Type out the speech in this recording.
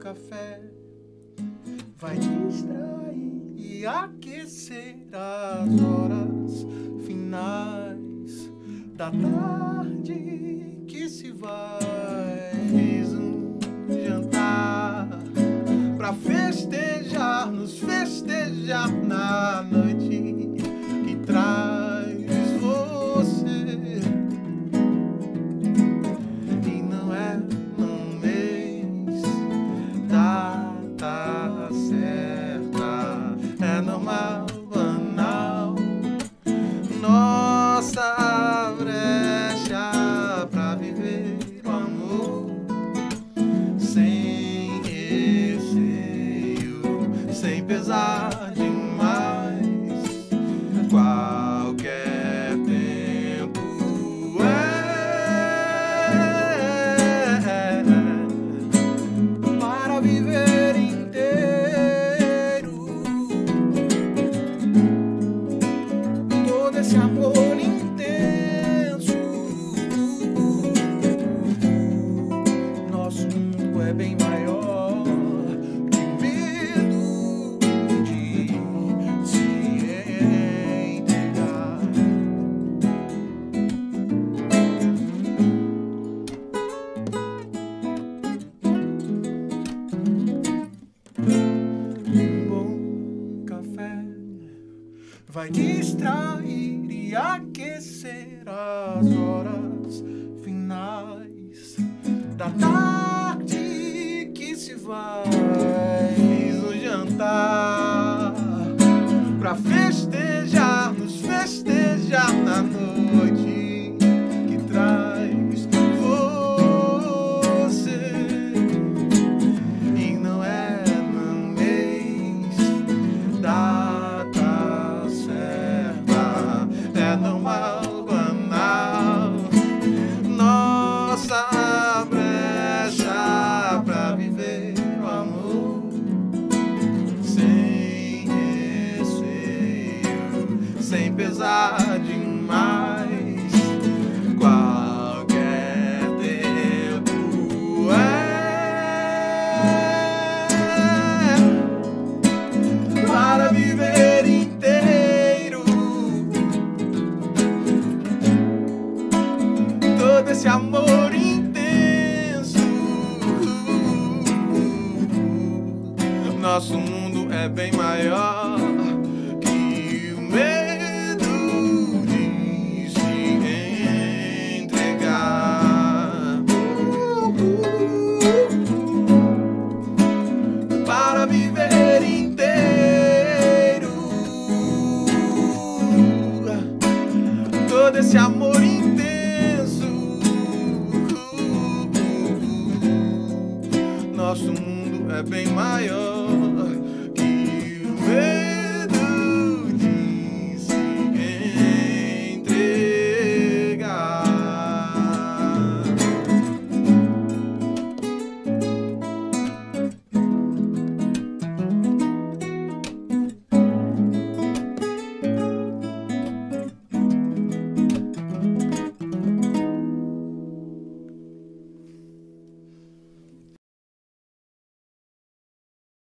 café vai distrair e aquecer as horas finais da tarde que se vai. Fiz um jantar pra festejar, nos festejar na noite que traz você. E não é no mês, data certa, é normal, banal, nossa brecha pra viver o amor sem receio, sem pesar demais. Qualquer tempo para viver inteiro todo esse amor intenso. Nosso mundo é bem maior que medo de se entregar. Um bom café vai distrair e aquecer as horas finais da tarde que se vai. Fiz um jantar pra festejar, nos festejar na noite que traz você. E não é no mês, data certa, é normal, banal, nossa brecha pra viver o amor sem receio, sem pesar demais. Qualquer tempo para viver inteiro todo esse amor intenso. Nosso mundo é bem maior que o medo de se entregar. Para viver inteiro todo esse amor intenso. Nosso mundo é bem maior